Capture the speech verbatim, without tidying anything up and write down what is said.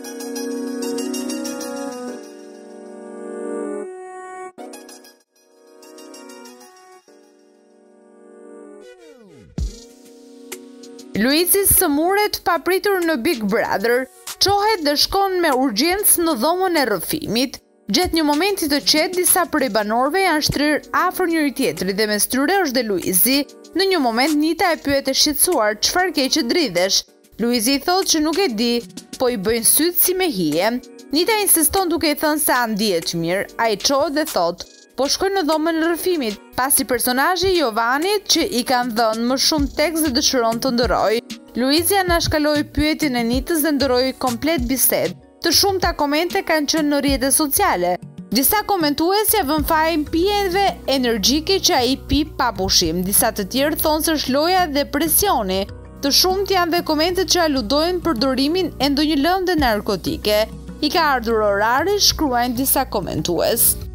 Luizi sëmuret papritur në Big Brother, çohet dhe shkon me urgjencë në dhomën e rrëfimit. Gjatë një momenti të qetë, disa prej banorëve janë shtrirë afër njëri tjetrit dhe mes tyre është dhe Luizi. Në një moment Nita e pyet e shqetësuar çfarë ke që dridhesh. Luizi i thotë që nuk e di, po i bëjnë sytë si me hije. Nita insiston duke i thënë se a ndihet mirë, ai çohet dhe thotë po shkoj në dhomën e rrëfimit, pasi personazhi Jovanit që i kanë dhënë më shumë tekst dhe dëshiron të ndërojë. Luizi anashkaloi pyetjen e Nitës dhe ndëroi komplet bisedë. Të shumta komente kanë qenë në rrjetet sociale. Disa komentues ja vën fajin pijeve energjike që ai pi pa pushim. Disa të tjerë thonë se është loja dhe presioni. Të shumt janë dhe komentet që aludojnë përdorimin e ndonjë lëndë narkotike. I ka ardhur orari, shkruajnë disa komentues.